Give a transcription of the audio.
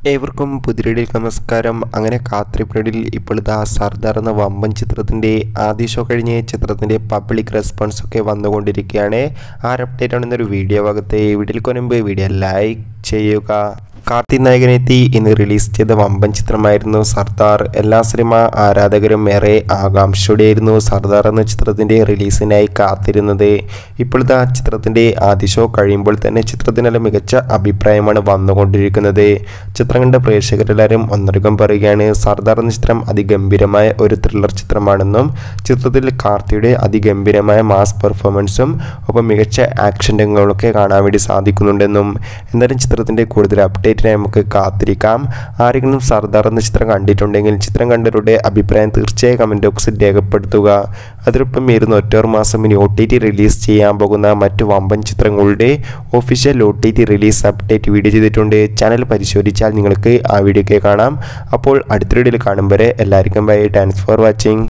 ഏവർക്കും പുതിയടിയിൽ നമസ്കാരം. അങ്ങനെ കാത്തിരിപ്പിനിടയിൽ ഇപ്പോഴത്തെ സർദാർ എന്ന വമ്പൻ ചിത്രത്തിൻ്റെ ആദ്യ ഷോ കഴിഞ്ഞ് ചിത്രത്തിൻ്റെ പബ്ലിക് റെസ്പോൺസ് ഒക്കെ വന്നുകൊണ്ടിരിക്കുകയാണ്. ആ അപ്ഡേറ്റ് ആണ് ഇന്നൊരു വീഡിയോ ഭാഗത്തെ. വീഡിയോയിൽ കൊനുമ്പ് വീഡിയോ ലൈക്ക് ചെയ്യുക. കാർത്തി നായകനെത്തി ഇന്ന് റിലീസ് ചെയ്ത വമ്പൻ ചിത്രമായിരുന്നു സർദാർ. എല്ലാ സിനിമ ആരാധകരും ഏറെ ആകാംക്ഷയോടെയായിരുന്നു സർദാർ എന്ന ചിത്രത്തിൻ്റെ റിലീസിനായി കാത്തിരുന്നത്. ഇപ്പോഴത്തെ ചിത്രത്തിൻ്റെ ആദ്യ ഷോ കഴിയുമ്പോൾ തന്നെ ചിത്രത്തിനുള്ള മികച്ച അഭിപ്രായമാണ് വന്നുകൊണ്ടിരിക്കുന്നത്. ചിത്രം കണ്ട പ്രേക്ഷകരെല്ലാവരും ഒന്നടങ്കം പറയുകയാണ് സർദാർ എന്ന ചിത്രം അതിഗംഭീരമായ ഒരു ത്രില്ലർ ചിത്രമാണെന്നും ചിത്രത്തിൽ കാർത്തിയുടെ അതിഗംഭീരമായ മാസ് പെർഫോമൻസും ഒപ്പം മികച്ച ആക്ഷൻ രംഗങ്ങളൊക്കെ കാണാൻ വേണ്ടി സാധിക്കുന്നുണ്ടെന്നും. എന്തായാലും ചിത്രത്തിൻ്റെ കൂടുതൽ അപ്ഡേറ്റ് നമുക്ക് കാത്തിരിക്കാം. ആരെങ്കിലും സർദാർ എന്ന ചിത്രം കണ്ടിട്ടുണ്ടെങ്കിൽ ചിത്രം കണ്ടവരുടെ അഭിപ്രായം തീർച്ചയായും കമൻറ്റ് ബോക്സിൽ രേഖപ്പെടുത്തുക. അതിനൊപ്പം ഇരുന്ന് ഒറ്റൊരു മാസം ഇനി OTT റിലീസ് ചെയ്യാൻ പോകുന്ന മറ്റു വമ്പൻ ചിത്രങ്ങളുടെ official OTT release update video ചെയ്തിട്ടുണ്ട്. ചാനൽ പരിശോധിച്ചാൽ നിങ്ങൾക്ക് ആ വീഡിയോ ഒക്കെ കാണാം. അപ്പോൾ അടുത്ത വീഡിയോയിൽ കാണും വരെ എല്ലാവർക്കും ബൈ. Thanks for watching.